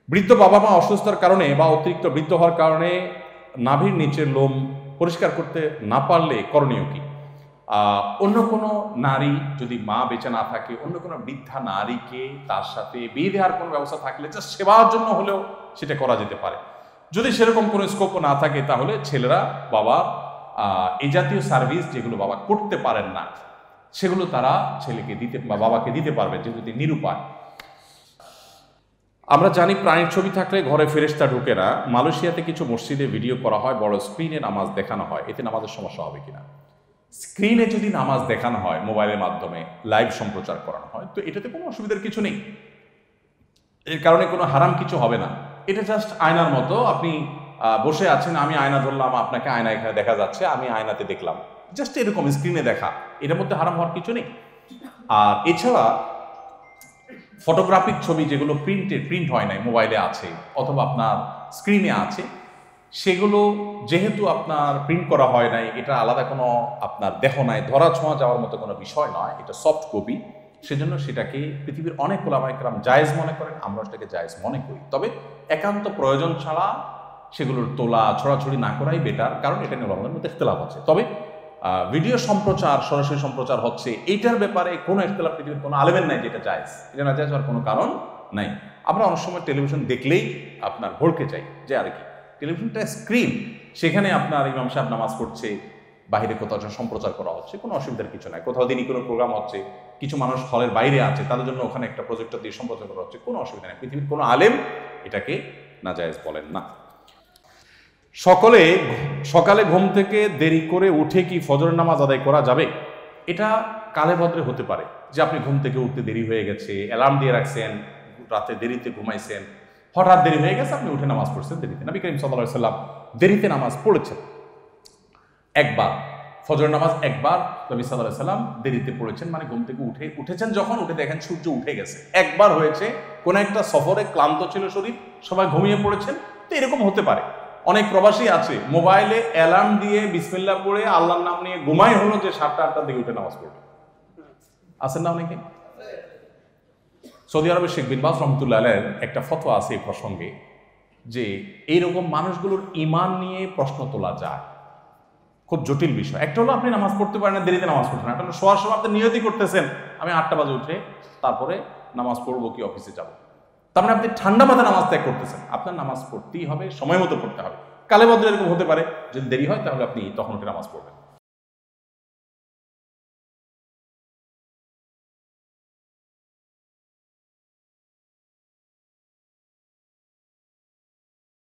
বৃদ্ধ বাবা মা অসুস্থতার কারণে বা অতিরিক্ত বৃদ্ধ হওয়ার কারণে নাভির নিচের লোম পরিষ্কার করতে না পারলে করণীয় কি? অন্য কোনো নারী যদি মা বেঁচে না থাকে, অন্য কোনো বৃদ্ধা নারীকে তার সাথে বিয়ে দেওয়ার কোনো ব্যবস্থা থাকলে জাস্ট সেবার জন্য হলেও সেটা করা যেতে পারে। যদি সেরকম কোনো স্কোপও না থাকে তাহলে ছেলেরা বাবার এই জাতীয় সার্ভিস যেগুলো বাবা করতে পারেন না সেগুলো তারা ছেলেকে দিতে বা বাবাকে দিতে পারবে, যেহেতু নিরুপায়। আমরা জানি প্রাণীর ছবি থাকলে ঘরে ফেরেশতা ঢুকে না। মালয়েশিয়াতে কিছু মসজিদে ভিডিও করা হয়, বড় স্ক্রিনে নামাজ দেখানো হয়, এতে নামাজের সমস্যা হবে কিনা? স্ক্রিনে যদি নামাজ দেখানো হয়, মোবাইলের মাধ্যমে লাইভ সম্প্রচার করানো হয়, তো এটাতে কোনো অসুবিধার কিছু নেই। এর কারণে কোনো হারাম কিছু হবে না। এটা জাস্ট আয়নার মতো, আপনি বসে আছেন, আমি আয়না ধরলাম, আপনাকে আয়না এখানে দেখা যাচ্ছে, আমি আয়নাতে দেখলাম, জাস্ট এরকম স্ক্রিনে দেখা, এটার মধ্যে হারাম হওয়ার কিছু নেই। আর এছাড়া ফটোগ্রাফিক ছবি যেগুলো প্রিন্ট হয় নাই, মোবাইলে আছে অথবা আপনার স্ক্রিনে আছে, সেগুলো যেহেতু আপনার প্রিন্ট করা হয় নাই, এটা আলাদা কোনো আপনার দেহ নাই, ধরা ছোঁয়া যাওয়ার মতো কোনো বিষয় নয়, এটা সফট কপি, সেজন্য সেটাকে পৃথিবীর অনেক ওলামা ইকরাম জায়েজ মনে করেন, আমরা সেটাকে জায়েজ মনে করি। তবে একান্ত প্রয়োজন ছাড়া সেগুলোর তোলা ছড়াছড়ি না করাই বেটার, কারণ এটা নিয়ে ওলামাদের মধ্যে ইখতিলাফ আছে। তবে ভিডিও সম্প্রচার, সরাসরি সম্প্রচার হচ্ছে, এইটার ব্যাপারে কোনো ইখতিলাফ পৃথিবীর কোনো আলেমের নাই যেটা জায়েজ, এটা না জায়েজ হওয়ার কোনো কারণ নাই। আমরা অনেক সময় টেলিভিশন দেখলেই আপনার ভড়কে চাই যে আর কি, টেলিভিশনটা স্ক্রিন, সেখানে আপনার ইমাম সাহেব নামাজ পড়ছে, বাইরে কোথাও সম্প্রচার করা হচ্ছে, কোনো অসুবিধার কিছু নাই। কোথাও দিনই কোনো প্রোগ্রাম হচ্ছে, কিছু মানুষ হলের বাইরে আছে, তাদের জন্য ওখানে একটা প্রজেক্টর দিয়ে সম্প্রচার করা হচ্ছে, কোনো অসুবিধা নেই। পৃথিবীর কোনো আলেম এটাকে নাজায়েজ বলেন না। সকালে ঘুম থেকে দেরি করে উঠে কি ফজরের নামাজ আদায় করা যাবে? এটা কালে ভদ্রে হতে পারে যে আপনি ঘুম থেকে উঠতে দেরি হয়ে গেছে, অ্যালার্ম দিয়ে রাখছেন, রাতে দেরিতে ঘুমাইছেন, হঠাৎ দেরি হয়ে গেছে, আপনি উঠে নামাজ পড়ছেন দেরিতে। নবী করিম সাল্লাল্লাহু আলাইহি ওয়াসাল্লাম দেরিতে নামাজ পড়েছেন একবার, ফজরের নামাজ একবার নবী সাল্লাল্লাহু আলাইহি ওয়াসাল্লাম দেরিতে পড়েছেন, মানে ঘুম থেকে উঠেছেন যখন, উঠে দেখেন সূর্য উঠে গেছে, একবার হয়েছে। কোন একটা সফরে ক্লান্ত ছিল শরীর, সবাই ঘুমিয়ে পড়েছেন, তো এরকম হতে পারে। অনেক প্রবাসী আছে মোবাইলে অ্যালার্ম দিয়ে বিসমিল্লাহ পড়ে আল্লাহর নাম নিয়ে ঘুমাই হলো যে 7টা 8টার দিকে উঠে নামাজ পড়বে, আছেন না অনেকে? সৌদি আরবের শেখ বিন বাজ রহমতুল্লাহ আলাইহির একটা ফতোয়া আছে এই প্রসঙ্গে, যে এইরকম মানুষগুলোর ঈমান নিয়ে প্রশ্ন তোলা যায়, খুব জটিল বিষয়। একটা হলো আপনি নামাজ পড়তে পারেন না, দেরিতে নামাজ পড়ছেন, একটা হলো শোয়ার সময় আপনি নিয়তি করতেছেন আমি 8টা বাজে উঠে তারপরে নামাজ পড়বো কি অফিসে যাব, তার মানে আপনি ঠান্ডা মাথায় নামাজ ত্যাগ করতেছেন। আপনার নামাজ পড়তেই হবে, সময় মতো পড়তে হবে। কালে ভদ্রে এরকম হতে পারে, যদি দেরি হয় তাহলে আপনি তখন উঠে নামাজ পড়বেন।